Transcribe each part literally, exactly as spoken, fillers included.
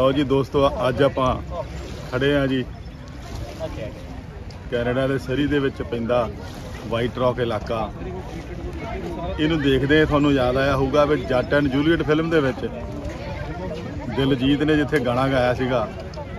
ਲਓ ਜੀ ਦੋਸਤੋ, ਅੱਜ ਆਪਾਂ ਖੜੇ ਆ ਜੀ ਕੈਨੇਡਾ ਦੇ ਸਰੀ ਦੇ ਵਿੱਚ ਪੈਂਦਾ ਵਾਈਟ ਰੌਕ ਇਲਾਕਾ। ਇਹਨੂੰ ਦੇਖਦੇ ਤੁਹਾਨੂੰ ਯਾਦ ਆਇਆ ਹੋਊਗਾ ਵੀ ਜੱਟ ਐਂਡ ਜੂਲੀਅਟ ਫਿਲਮ ਦੇ ਵਿੱਚ ਦਿਲਜੀਤ ਨੇ ਜਿੱਥੇ ਗਾਣਾ ਗਾਇਆ ਸੀਗਾ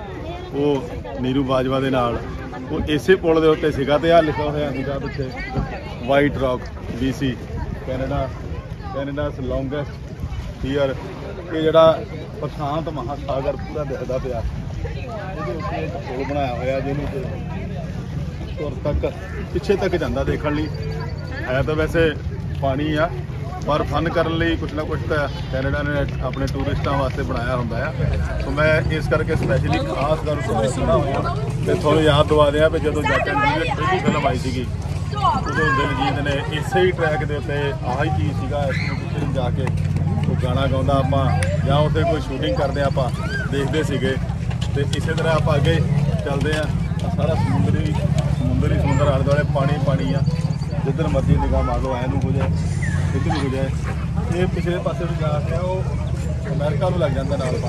ਉਹ ਨੀਰੂ ਬਾਜਵਾ ਦੇ ਨਾਲ, ਉਹ ਇਸੇ ਪੁਲ ਦੇ ਉੱਤੇ ਸੀਗਾ ਤੇ ਆਹ ਲਿਖਿਆ ਹੋਇਆ ਸੀਗਾ ਪਿੱਛੇ White Rock B C Canada Canada's longest pier. ਇਹ ਜਿਹੜਾ ਪ੍ਰਸ਼ਾਂਤ ਮਹਾਸਾਗਰ ਪੂਰਾ ਦਿਖਦਾ ਪਿਆ, ਇਹਦੇ ਉੱਤੇ ਇੱਕ ਪੁਲ ਬਣਾਇਆ ਹੋਇਆ ਜਿਹਨੂੰ ਕਿ ਤੁਰ ਤੱਕ ਪਿੱਛੇ ਤੱਕ ਜਾਂਦਾ ਦੇਖਣ ਲਈ। ਹੈ ਤਾਂ ਵੈਸੇ ਪਾਣੀ ਆ ਪਰ ਫਨ ਕਰਨ ਲਈ ਕੁਛ ਨਾ ਕੁਛ ਤਾਂ ਕੈਨੇਡਾ ਨੇ ਆਪਣੇ ਟੂਰਿਸਟਾਂ ਵਾਸਤੇ ਬਣਾਇਆ ਹੁੰਦਾ ਆ। ਸੋ ਮੈਂ ਇਸ ਕਰਕੇ ਸਪੈਸ਼ਲੀ ਖਾਸ ਗੱਲ ਸੁਣਾ ਹੋਇਆ ਤੇ ਤੁਹਾਨੂੰ ਯਾਦ ਦਵਾ ਦਿਆਂ ਵੀ ਜਦੋਂ ਜੱਟ ਐਂਡ ਜੂਲੀਅਟ ਪਹਿਲੀ ਫਿਲਮ ਆਈ ਸੀਗੀ ਉਦੋਂ ਦਿਲਜੀਤ ਨੇ ਇਸੇ ਹੀ ਟਰੈਕ ਦੇ ਉੱਤੇ ਆਹ ਹੀ ਚੀਜ਼ ਸੀਗਾ, ਪਿੱਛੇ ਨੂੰ ਜਾ ਕੇ ਉਹ ਗਾਣਾ ਗਾਉਂਦਾ ਆਪਾਂ ਜਾਂ ਉੱਥੇ ਕੋਈ ਸ਼ੂਟਿੰਗ ਕਰਦੇ ਆਪਾਂ ਦੇਖਦੇ ਸੀਗੇ। ਤੇ ਇਸੇ ਤਰ੍ਹਾਂ ਆਪਾਂ ਅੱਗੇ ਚੱਲਦੇ ਹਾਂ। ਸਾਰਾ ਸਮੁੰਦਰੀ ਸਮੁੰਦਰ ਹੀ ਸਮੁੰਦਰ ਆਲੇ ਦੁਆਲੇ ਪਾਣੀ ਪਾਣੀ ਆ, ਜਿੱਧਰ ਮਰਜ਼ੀ ਨਿਗਾਹ ਮਾਰ ਲਓ, ਐ ਨੂੰ ਹੋ ਜਾਏ ਇੱਧਰ ਨੂੰ ਹੋ ਜਾਏ। ਇਹ ਪਿਛਲੇ ਪਾਸੇ ਨੂੰ ਜਾ ਕੇ ਉਹ ਅਮਰੀਕਾ ਨੂੰ ਲੱਗ ਜਾਂਦਾ ਨਾਲ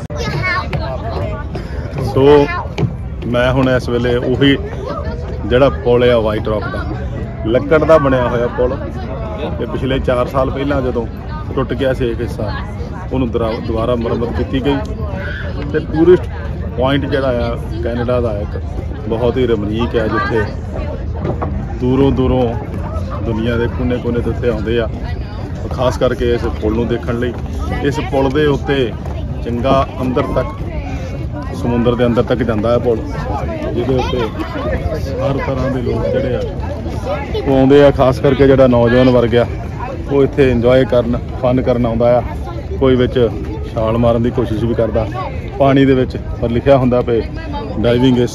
ਪਾਣੀ। ਸੋ ਮੈਂ ਹੁਣ ਇਸ ਵੇਲੇ ਉਹੀ ਜਿਹੜਾ ਪੁਲ ਆ ਵਾਈਟ ਰੌਕ ਦਾ ਲੱਕੜ ਦਾ ਬਣਿਆ ਹੋਇਆ ਪੁਲ, ਤੇ ਪਿਛਲੇ ਚਾਰ ਸਾਲ ਪਹਿਲਾਂ ਜਦੋਂ ਟੁੱਟ ਗਿਆ ਸੀ ਇੱਕ ਹਿੱਸਾ, ਉਹਨੂੰ ਦੁਬਾਰਾ ਮੁਰੰਮਤ ਕੀਤੀ ਗਈ। ਤੇ ਟੂਰਿਸਟ ਪੁਆਇੰਟ ਜਿਹੜਾ ਆ ਕੈਨੇਡਾ ਦਾ ਇੱਕ ਬਹੁਤ ਹੀ ਰਮਣੀਕ ਹੈ, ਜਿੱਥੇ ਦੂਰੋਂ ਦੂਰੋਂ ਦੁਨੀਆ ਦੇ ਕੋਨੇ ਕੋਨੇ ਤੋਂ ਇੱਥੇ ਆਉਂਦੇ ਆ, ਖਾਸ ਕਰਕੇ ਇਸ ਪੁਲ ਨੂੰ ਦੇਖਣ ਲਈ। ਇਸ ਪੁਲ ਦੇ ਉੱਤੇ ਚੰਗਾ ਅੰਦਰ ਤੱਕ ਸਮੁੰਦਰ ਦੇ ਅੰਦਰ ਤੱਕ ਜਾਂਦਾ ਹੈ ਪੁਲ, ਜਿਹਦੇ ਉੱਤੇ ਹਰ ਤਰ੍ਹਾਂ ਦੇ ਲੋਕ ਜਿਹੜੇ ਆ ਉਹ ਆਉਂਦੇ ਆ। ਖਾਸ ਕਰਕੇ ਜਿਹੜਾ ਨੌਜਵਾਨ ਵਰਗ ਆ ਉਹ ਇੱਥੇ ਇੰਜੋਏ ਕਰਨ ਫਨ ਕਰਨ ਆਉਂਦਾ ਆ। ਕੋਈ ਵਿੱਚ ਛਾਲ ਮਾਰਨ ਦੀ ਕੋਸ਼ਿਸ਼ ਵੀ ਕਰਦਾ ਪਾਣੀ ਦੇ ਵਿੱਚ, ਪਰ ਲਿਖਿਆ ਹੁੰਦਾ ਪਏ ਡਾਈਵਿੰਗ ਇਸ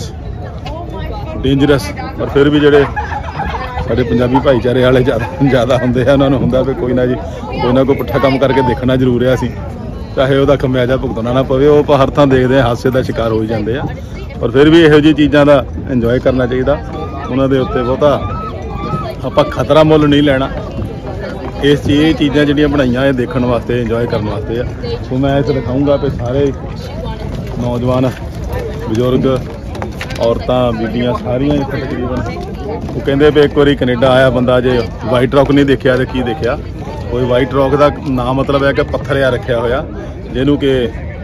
ਡੇਂਜਰਸ। ਪਰ ਫਿਰ ਵੀ ਜਿਹੜੇ ਸਾਡੇ ਪੰਜਾਬੀ ਭਾਈਚਾਰੇ ਵਾਲੇ ਜ਼ਿਆਦਾ ਹੁੰਦੇ ਆ, ਉਹਨਾਂ ਨੂੰ ਹੁੰਦਾ ਵੀ ਕੋਈ ਨਾ ਜੀ ਕੋਈ ਨਾ ਕੋਈ ਪੁੱਠਾ ਕੰਮ ਕਰਕੇ ਦੇਖਣਾ ਜ਼ਰੂਰ ਆ, ਅਸੀਂ ਚਾਹੇ ਉਹਦਾ ਖਮਿਆਜਾ ਭੁਗਤਣਾ ਨਾ ਪਵੇ। ਉਹ ਆਪਾਂ ਹਰ ਥਾਂ ਦੇਖਦੇ ਹਾਂ ਹਾਸੇ ਦਾ ਸ਼ਿਕਾਰ ਹੋ ਜਾਂਦੇ ਆ, ਪਰ ਫਿਰ ਵੀ ਇਹੋ ਜਿਹੀ ਚੀਜ਼ਾਂ ਦਾ ਇੰਜੋਏ ਕਰਨਾ ਚਾਹੀਦਾ। ਉਹਨਾਂ ਦੇ ਉੱਤੇ ਬਹੁਤਾ ਆਪਾਂ ਖਤਰਾ ਮੁੱਲ ਨਹੀਂ ਲੈਣਾ। ਇਸ ਚੀਜ਼ ਇਹ ਚੀਜ਼ਾਂ ਜਿਹੜੀਆਂ ਬਣਾਈਆਂ ਇਹ ਦੇਖਣ ਵਾਸਤੇ ਇੰਜੋਏ ਕਰਨ ਵਾਸਤੇ ਆ। ਸੋ ਮੈਂ ਇੱਥੇ ਦਿਖਾਊਂਗਾ ਵੀ ਸਾਰੇ ਨੌਜਵਾਨ ਬਜ਼ੁਰਗ ਔਰਤਾਂ ਬੀਬੀਆਂ ਸਾਰੀਆਂ ਇੱਥੇ ਤਕਰੀਬਨ ਉਹ ਕਹਿੰਦੇ ਵੀ ਇੱਕ ਵਾਰੀ ਕੈਨੇਡਾ ਆਇਆ ਬੰਦਾ ਜੇ ਵਾਈਟ ਰੌਕ ਨਹੀਂ ਦੇਖਿਆ ਤੇ ਕੀ ਦੇਖਿਆ। ਕੋਈ ਵਾਈਟ ਰੌਕ ਦਾ ਨਾਮ ਮਤਲਬ ਹੈ ਕਿ ਪੱਥਰ ਆ ਰੱਖਿਆ ਹੋਇਆ, ਜਿਹਨੂੰ ਕਿ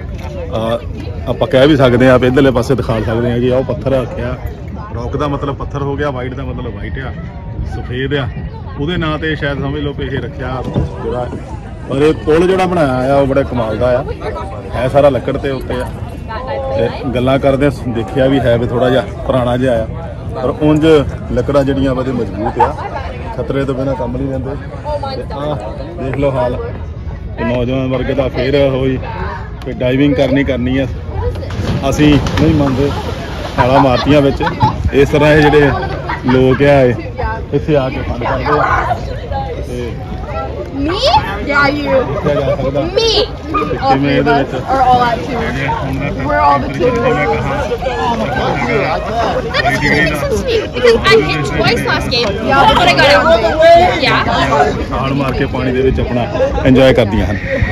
ਆਪਾਂ ਕਹਿ ਵੀ ਸਕਦੇ ਹਾਂ, ਇੱਧਰਲੇ ਪਾਸੇ ਦਿਖਾ ਸਕਦੇ ਹਾਂ ਜੀ ਆਹ ਪੱਥਰ ਰੱਖਿਆ। ਰੌਕ ਦਾ ਮਤਲਬ ਪੱਥਰ ਹੋ ਗਿਆ, ਵਾਈਟ ਦਾ ਮਤਲਬ ਵਾਈਟ ਆ, ਸਫੇਦ ਆ, ਉਹਦੇ ਨਾਂ ਤੇ ਸ਼ਾਇਦ ਸਮਝ ਲਓ ਵੀ ਇਹ ਰੱਖਿਆ ਜਿਹੜਾ। ਪਰ ਇਹ ਪੁਲ ਜਿਹੜਾ ਬਣਾਇਆ ਆ ਉਹ ਬੜਾ ਕਮਾਲ ਦਾ ਆ, ਹੈ ਸਾਰਾ ਲੱਕੜ ਤੇ ਉੱਤੇ ਆ। ਤੇ ਗੱਲਾਂ ਕਰਦੇ ਦੇਖਿਆ ਵੀ ਹੈ ਵੀ ਥੋੜਾ ਜਿਹਾ ਪੁਰਾਣਾ ਜਿਹਾ ਆ, ਪਰ ਉਂਝ ਲੱਕੜਾਂ ਜਿਹੜੀਆਂ ਬੜੇ ਮਜ਼ਬੂਤ ਆ, ਖਤਰੇ ਤੋਂ ਬਿਨਾਂ ਕੰਮ ਨਹੀਂ ਲੈਂਦੇ। ਤੇ ਆਹ ਦੇਖ ਲਓ ਹਾਲ ਨੌਜਵਾਨ ਵਰਗ ਦਾ। ਫਿਰ ਹੋਈ ਕਿ ਡਾਈਵਿੰਗ ਕਰਨੀ ਕਰਨੀ ਆ, ਅਸੀਂ ਨਹੀਂ ਮੰਨਦੇ, ਛਾਲਾਂ ਮਾਰਤੀਆਂ ਵਿੱਚ। ਇਸ ਤਰ੍ਹਾਂ ਇਹ ਜਿਹੜੇ ਲੋਕ ਆ ਇਹ ਇੱਥੇ ਆ ਕੇ ਫਨ ਕਰਦੇ ਆ। ਤੇ Me? Yeah, you. Me. All three of us are all at two. We're all the two. That doesn't make sense to me because I hit twice last game. Yeah. But I got out. Yeah. ਛਾਲ ਮਾਰ ਕੇ ਪਾਣੀ ਦੇ ਵਿੱਚ ਆਪਣਾ enjoy ਕਰਦੀਆਂ ਹਨ।